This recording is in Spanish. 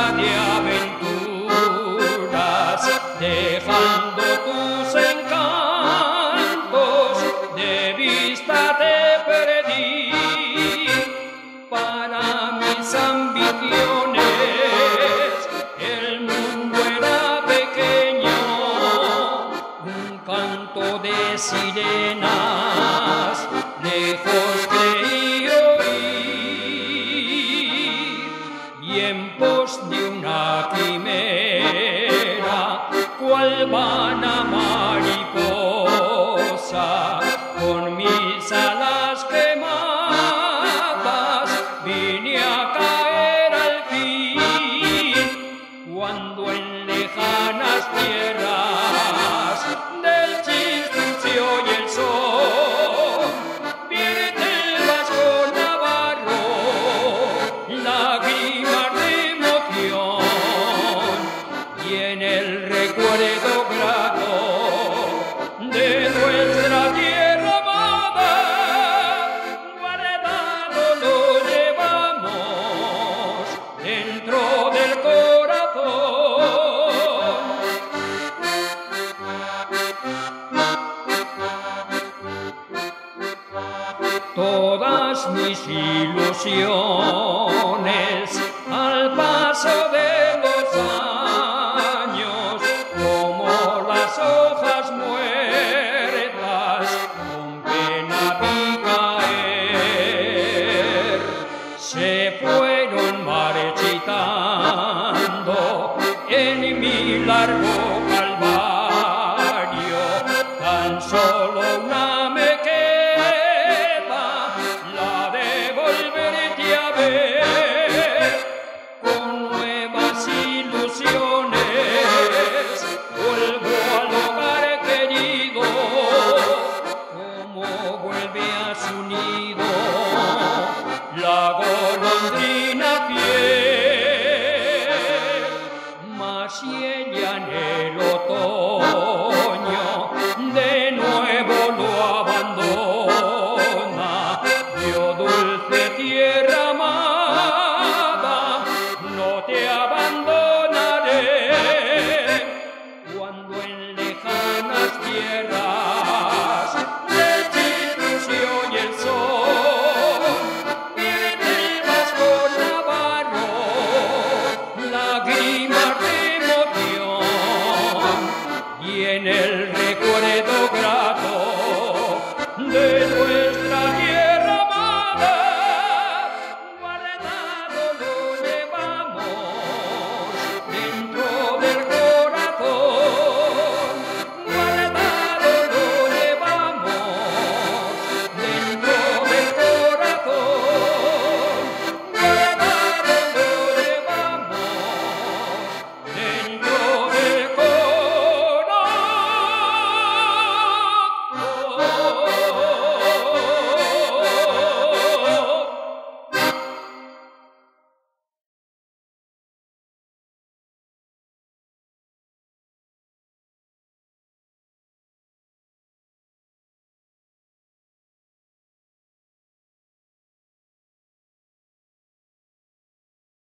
de aventuras, dejando tus encantos, de vista te perdí. Para mis ambiciones el mundo era pequeño, un canto de sirenas lejos creí oír, y en pos de una quimera, cual vana mariposa, con mis alas quemadas vine a caer al fin, cuando en lejanas tierras del Chistín se oye el sol, vierte el vasco navarro lágrimas de emoción, y en el recuerdo grato de nuestra tierra amada, guardado lo llevamos dentro del corazón. Todas mis ilusiones al paso de los años, como las hojas muertas, con pena vi caer, se fueron marchitando en mi largo calvario. Tan solo una me queda, la de volverte a ver con nuevas ilusiones.